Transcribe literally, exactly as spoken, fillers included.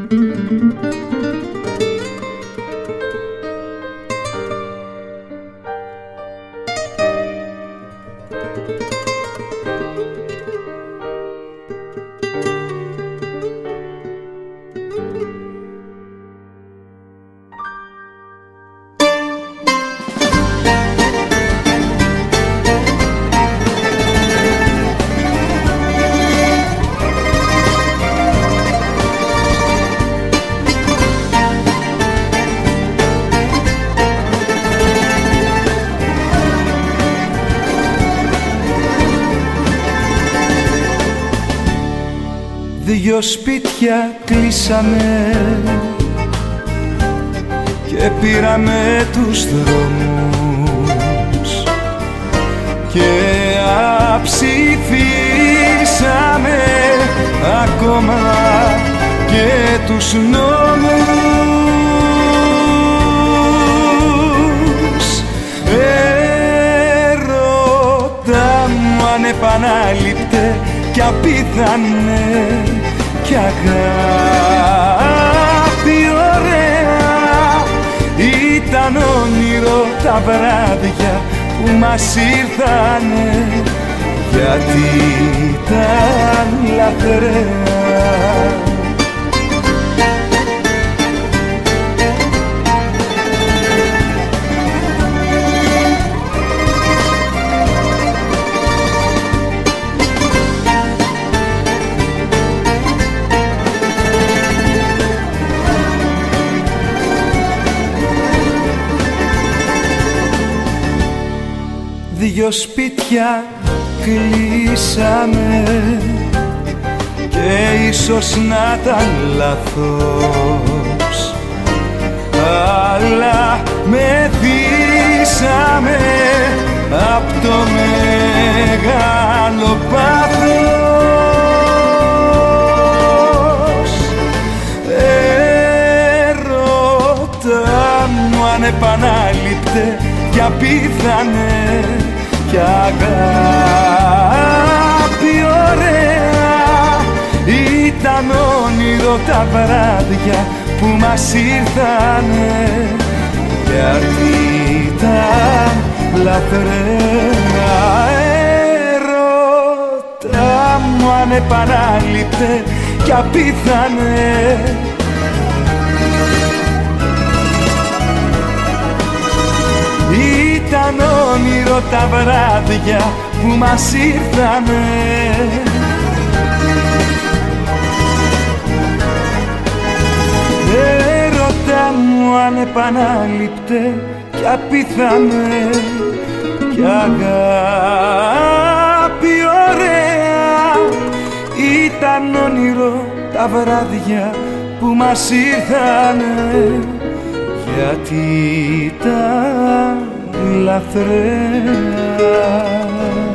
Δυο σπίτια κλείσαμε και πήραμε τους δρόμους και αψηφίσαμε ακόμα και τους νόμους. Έρωτα μου ανεπανάληπτε κι απίθανε κι αγάπη ωραία, ήταν όνειρο τα βράδια που μας ήρθανε, γιατί ήταν λαθρέα. Δυο σπίτια κλείσαμε και ίσως να ήταν λάθος, αλλά μεθύσαμε απ' το μεγάλο πάθος. Έρωτα μου ανεπανάληπτε κι απίθανε κι αγάπη ωραία, ήταν όνειρο τα βράδια που μας ήρθανε, γιατί ήταν λαθρέα. Έρωτα μου ανεπανάληπτε κι απίθανε, ήταν όνειρο τα βράδια που μας ήρθανε. Έρωτα μου ανεπανάληπτε κι απίθανε κι αγάπη ωραία, ήταν όνειρο τα βράδια που μας ήρθανε, γιατί ήταν λαθρέα.